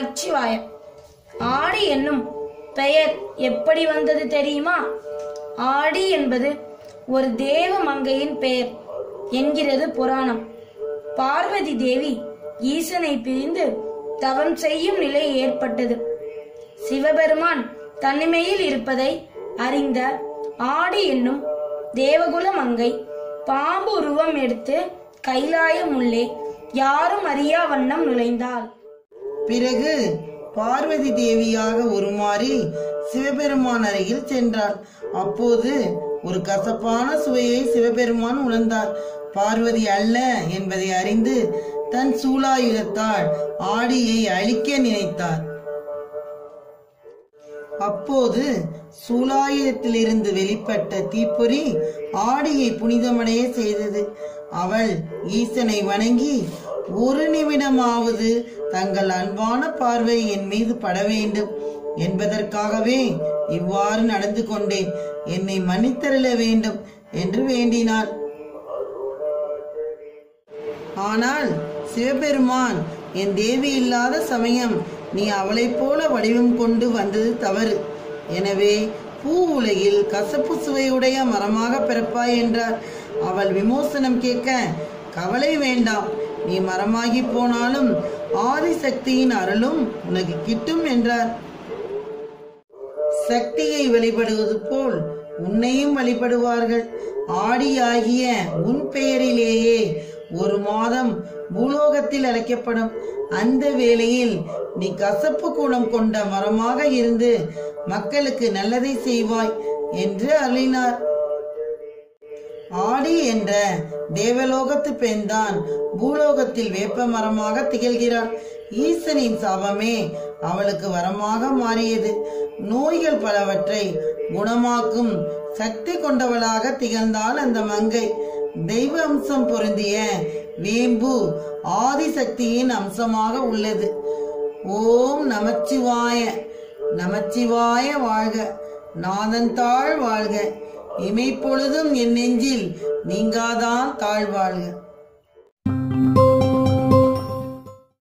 நமச்சிவாய. ஆடி என்னும் பெயர் எப்படி வந்தது தெரியுமா? ஆடி என்பது ஒரு தேவ மங்கையின் பெயர் என்கிறது புராணம். பார்வதி தேவி ஈசனை பிரிந்து தவம் செய்யும் நிலை ஏற்பட்டது. சிவபெருமான் தனிமையில் இருப்பதை அறிந்த ஆடி என்னும் தேவகுல மங்கை பாம்பு உருவம் எடுத்து கைலாயம் உள்ளே யாரும் அறியா வண்ணம் நுழைந்தாள். பிறகு பார்வதி தேவியாக உருமாறி சிவபெருமான் அருகில் சென்றாள். அப்போது ஒரு கசப்பான சுவையை சிவபெருமான் உணர்ந்தார். பார்வதி அல்ல என்பதை அறிந்து தன் சூலாயுதத்தால் ஆடியை அழிக்க நினைத்தார். அப்போது சூலாயுதத்திலிருந்து வெளிப்பட்ட தீப்பொறி ஆடியை புனிதமடைய செய்தது. அவள் ஈசனை வணங்கி, ஒரு நிமிடமாவது தங்கள் அன்பான பார்வை என் மீது பட வேண்டும் என்பதற்காகவே இவ்வாறு நடந்து கொண்டேன், என்னை மன்னித்தருள வேண்டும் என்று வேண்டினாள். ஆனால் சிவபெருமான், என் தேவி இல்லாத சமயம் நீ அவளை போல வடிவம் கொண்டு வந்தது தவறு. எனவே பூ உலகில் கசப்பு சுவையுடைய மரமாக பிறப்பாய் என்றார். அவள் விமோசனம் கேட்க, கவலை வேண்டாம், நீ மரமாகி போனாலும் ஆதிசக்தியின் அருளும் உனக்கு கிட்டும் என்றார். சக்தியை வழிபடுவது போல் உன்னையும் வழிபடுவார்கள். ஆடியாகிய உன் பெயரிலேயே ஒரு மாதம் பூலோகத்தில் அழைக்கப்படும். அந்த வேளையில் நீ கசப்பு குணம் கொண்ட மரமாக இருந்து மக்களுக்கு நல்லதை செய்வாய் என்று அருளினார். ஆடி என்ற தேவலோகத்து பெண்தான் பூலோகத்தில் வேப்ப மரமாக திகழ்கிறாள். ஈசனின் சாபமே அவளுக்கு வரமாக மாறியது. நோய்கள் பலவற்றை குணமாக்கும் சக்தி கொண்டவளாக திகழ்ந்தாள் அந்த மங்கை. தெய்வ அம்சம் பொருந்திய வேம்பு ஆதிசக்தியின் அம்சமாக உள்ளது. ஓம் நமச்சிவாய. நமச்சிவாய வாழ்க, நாதன் தாழ் வாழ்க, இமைப்பொழுதும் என் நெஞ்சில் நீங்காதான் தாழ் வாழ்க.